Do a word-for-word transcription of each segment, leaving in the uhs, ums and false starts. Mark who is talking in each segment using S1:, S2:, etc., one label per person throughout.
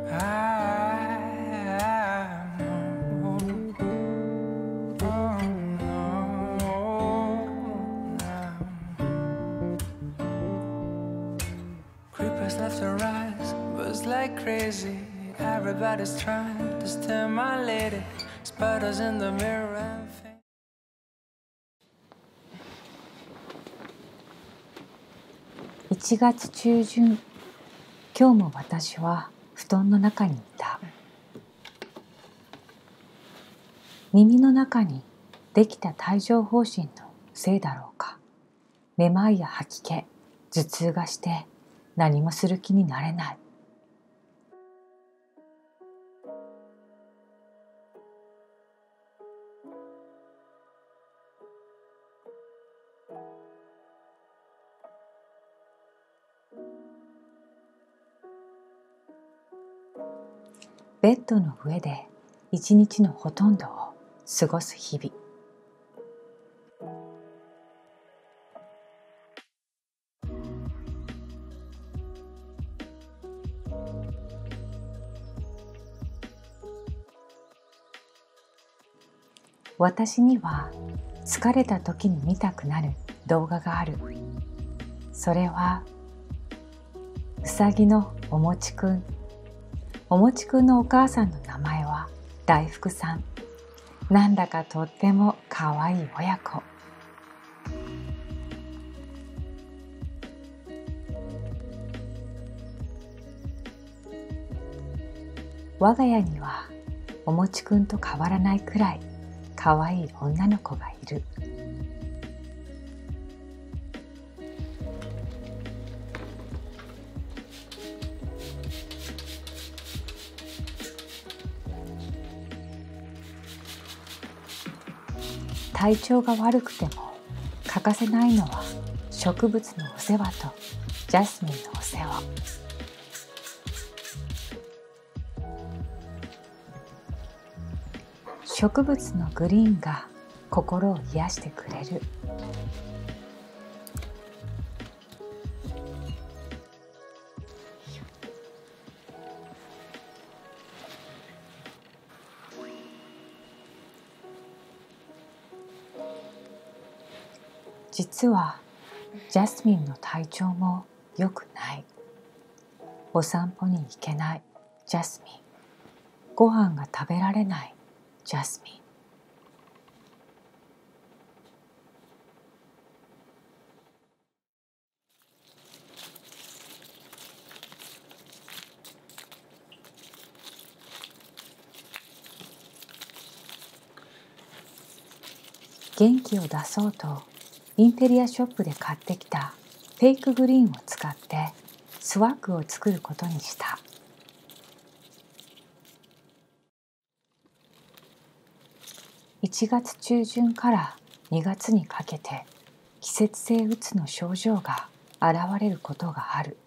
S1: Left to rise, buzz like crazy. Everybody's trying to stand my lady. Spiders in the mirror and faint.
S2: いちがつ中旬、今日も私は布団の中にいた。耳の中にできた帯状疱疹のせいだろうか。めまいや吐き気、頭痛がして何もする気になれない。ベッドの上で一日のほとんどを過ごす日々。私には疲れた時に見たくなる動画がある。それはうさぎのおもちくん。おもちくんのお母さんの名前は大福さん。なんだかとってもかわいい親子。我が家にはおもちくんと変わらないくらいかわいい女の子がいる。体調が悪くても欠かせないのは植物のお世話とジャスミンのお世話。植物のグリーンが心を癒してくれる。実はジャスミンの体調も良くない。お散歩に行けないジャスミン。ご飯が食べられないジャスミン。元気を出そうとインテリアショップで買ってきたフェイクグリーンを使ってスワッグを作ることにした。いちがつ中旬からにがつにかけて季節性うつの症状が現れることがある。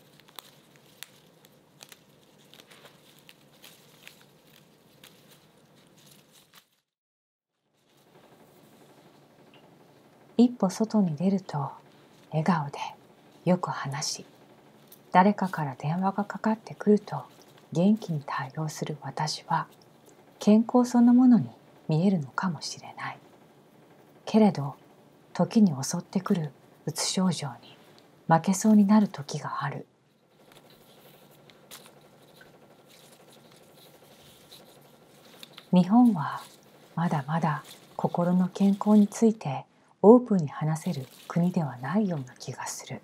S2: 一歩外に出ると笑顔でよく話し、誰かから電話がかかってくると元気に対応する私は健康そのものに見えるのかもしれない。けれど時に襲ってくるうつ症状に負けそうになる時がある。日本はまだまだ心の健康についてオープンに話せる国ではないような気がする。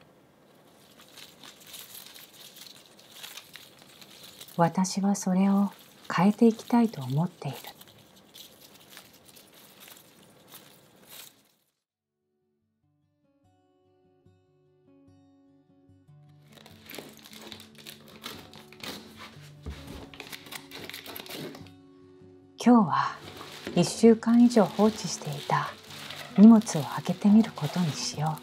S2: 私はそれを変えていきたいと思っている。今日はいっしゅうかん以上放置していた荷物を開けてみることにしよう。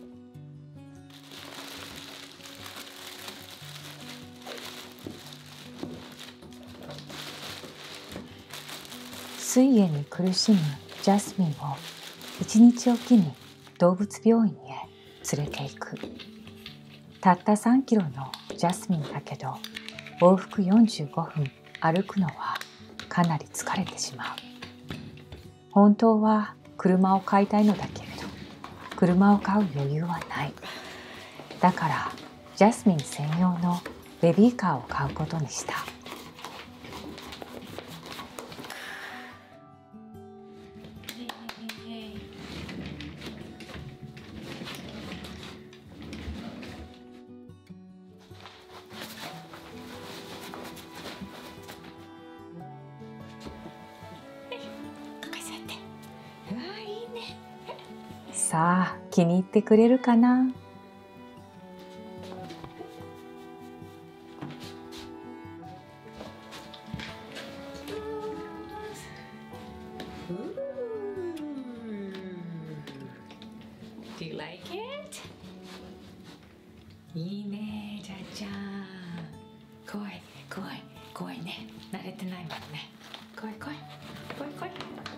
S2: 膵炎に苦しむジャスミンを一日おきに動物病院へ連れて行く。たったさんキロのジャスミンだけど往復よんじゅうごふん歩くのはかなり疲れてしまう。本当は車を買いたいのだけれど、車を買う余裕はない。だからジャスミン専用のベビーカーを買うことにした。さあ、気に入ってくれるかな。
S3: Do you like it? いいね、じゃじゃん。怖い、怖い、怖いね。慣れてないもんね。怖い、怖い、怖い、怖い。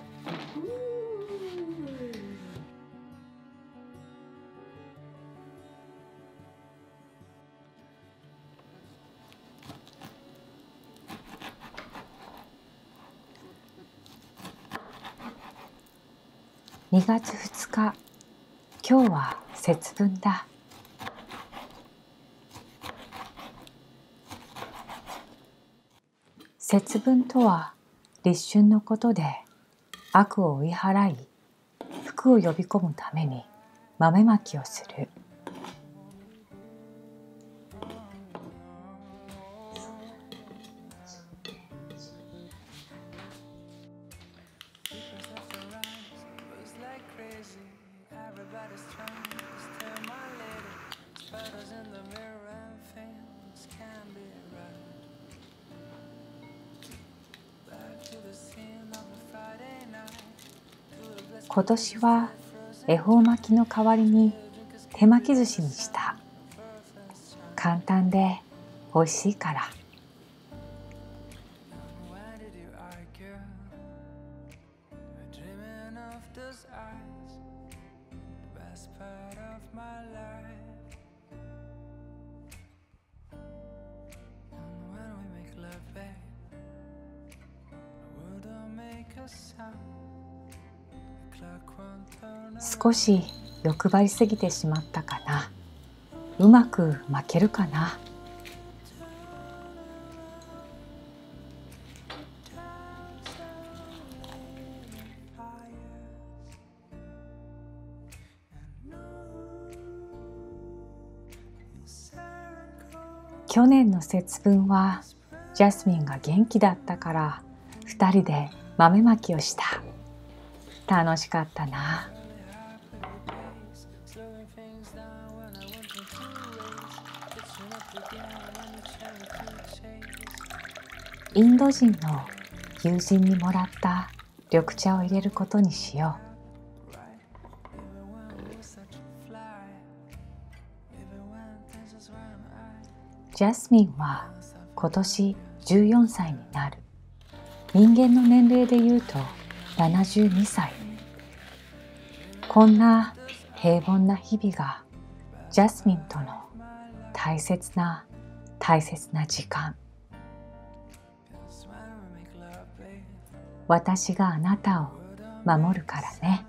S2: にがつふつか、今日は節分だ。節分とは立春のことで、悪を追い払い、福を呼び込むために豆まきをする。今年は恵方巻きの代わりに手巻き寿司にした。簡単で美味しいから。少し欲張りすぎてしまったかな。うまく巻けるかな。去年の節分はジャスミンが元気だったからふたりで豆まきをした。楽しかったな。インド人の友人にもらった緑茶を入れることにしよう。ジャスミンは今年じゅうよんさいになる。人間の年齢で言うとななじゅうにさい。こんな平凡な日々がジャスミンとの大切な大切な時間。私があなたを守るからね。